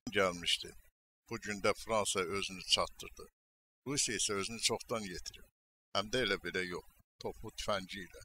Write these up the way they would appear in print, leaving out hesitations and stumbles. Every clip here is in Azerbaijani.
gəlmişdi. Bugün də Fransa özünü çatdırdı. Rusiya isə özünü çoxdan yetirib. Həm də elə belə yox, toplu tüfəngi ilə.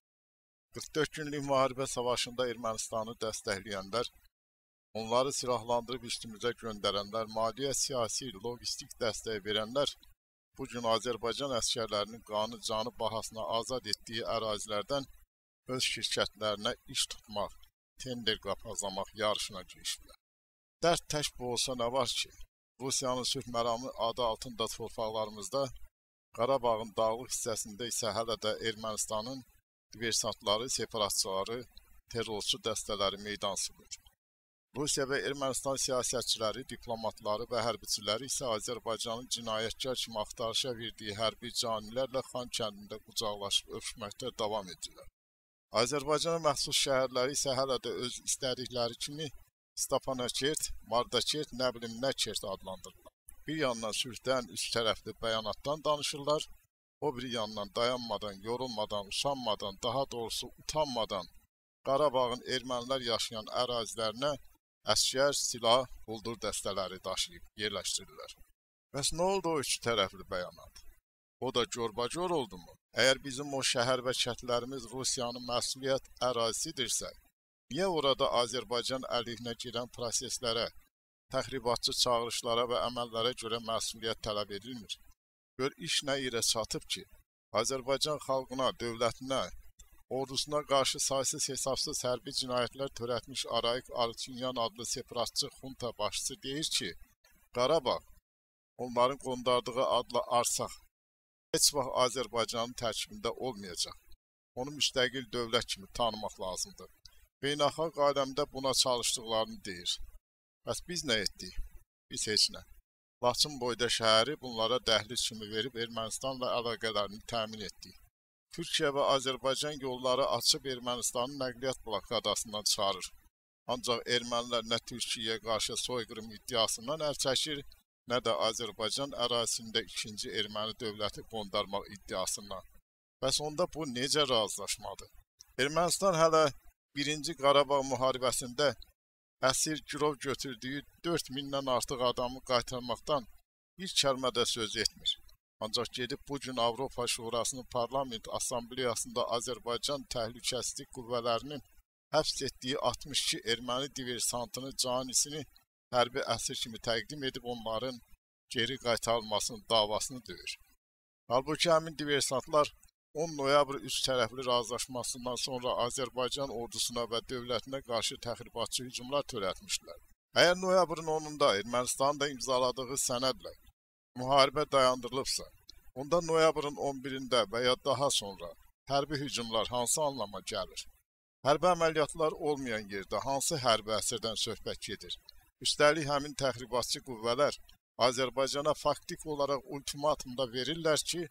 44 günlük müharibə savaşında Ermənistanı dəstəkləyənlər, onları silahlandırıb üstümüzə göndərənlər, maliyyə, siyasi, logistik dəstək verənlər, bugün Azərbaycan əskərlərinin qanı, canı bahasına azad etdiyi ərazilərdən öz şirkətlərinə iş tutmaq, tender qapazlamaq yarışına girişdilər. Dərd tək bu olsa nə var ki? Rusiyanın sülh məramı adı altında torpaqlarımızda, Qarabağın dağlıq hissəsində isə hələ də Ermənistanın diversantları, separatçıları, terrorçu dəstələri meydan sürür. Rusiya və Ermənistan siyasətçiləri, diplomatları və hərbiçiləri isə Azərbaycanın cinayətkar kimi axtarışa verdiyi hərbi canilərlə Xan kəndində qucaqlaşıb öpüşməkdə davam edirlər. Azərbaycana məxsus şəhərləri isə hələ də öz istədikləri kimi Stepanakert, Mardakert, nə bilim nə kert adlandırırlar. Bir yandan sülhdən, üst tərəfli bəyanatdan danışırlar, o bir yandan dayanmadan, yorulmadan, usanmadan, daha doğrusu utanmadan Qarabağın ermənilər yaşayan ərazilərinə əskər, silah, quldur dəstələri daşıyıb yerləşdirirlər. Bəs nə oldu o üç tərəfli bəyanat? O da corbacor oldu mu? Əgər bizim o şəhər və kəndlərimiz Rusiyanın məsuliyyət ərazisidirsə, niyə orada Azərbaycan əleyhinə girən proseslərə, təxribatçı çağırışlara və əməllərə görə məsuliyyət tələb edilmir? Gör iş nə yerə çatıb ki, Azərbaycan xalqına, dövlətinə, ordusuna qarşı saysız hesabsız hərbi cinayətlər törətmiş Arayik Arıçınyan adlı separatçı xunta başçısı deyir ki, Qarabağ, onların qondardığı adla Arsaq, heç vaxt Azərbaycanın tərkibində olmayacaq. Onu müstəqil dövlət kimi tanımaq lazımdır. Beynəlxalq aləmdə buna çalışdıqlarını deyir. Bəs biz nə etdik? Biz heç nə. Laçın boyda şəhəri bunlara dəhliz kimi verib Ermənistanla əlaqələrini təmin etdik. Türkiyə və Azərbaycan yolları açıb Ermənistanın nəqliyyat blokadasından çıxarır. Ancaq ermənilər nə Türkiyəyə qarşı soyqırım iddiasından əl çəkir, nə də Azərbaycan ərazisində ikinci erməni dövləti qondarmaq iddiasından. Bəs onda bu necə razılaşmadır? Ermənistan hələ 1-ci Qarabağ müharibəsində əsir girov götürdüyü 4000-dən artıq adamı qaytarmaqdan bir kəlmə də söz etmir. Ancaq gedib bugün Avropa Şurasının Parlament Assambleyasında Azərbaycan Təhlükəsizlik Qüvvələrinin həbs etdiyi 62 erməni diversantını, canisini hərbi əsir kimi təqdim edib onların geri qaytarılmasının davasını döyür. Halbuki həmin diversantlar 10 noyabr üç tərəfli razılaşmasından sonra Azərbaycan ordusuna və dövlətinə qarşı təxribatçı hücumlar törətmişdilər. Əgər noyabrın 10-da Ermənistanın da imzaladığı sənədlə müharibə dayandırılıbsa, onda noyabrın 11-də və ya daha sonra hərbi hücumlar hansı anlama gəlir? Hərbi əməliyyatlar olmayan yerdə hansı hərbi əsirdən söhbət gedir? Üstəlik həmin təxribatçı qüvvələr Azərbaycana faktik olaraq ultimatumda verirlər ki,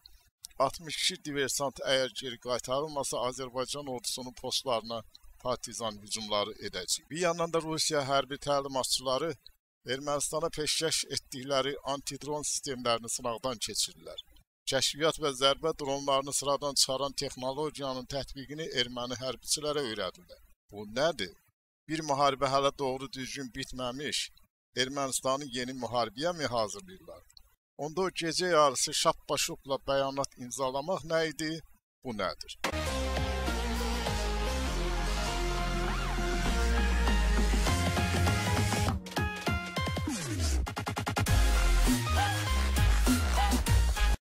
62 diversant əgər geri qaytarılmasa Azərbaycan ordusunun postlarına partizan hücumları edəcək. Bir yandan da Rusiya hərbi təlimatçıları Ermənistana peşkəş etdikləri antidron sistemlərini sınaqdan keçirirlər. Kəşfiyyat və zərbə dronlarını sıradan çıxaran texnologiyanın tətbiqini erməni hərbiçilərə öyrədirlər. Bu nədir? Bir müharibə hələ doğru düzgün bitməmiş, Ermənistanın yeni müharibəyə mi hazırlayırlar? Onda o gecə yarısı şappa-şupla bəyanat imzalamaq nə idi? Bu nədir?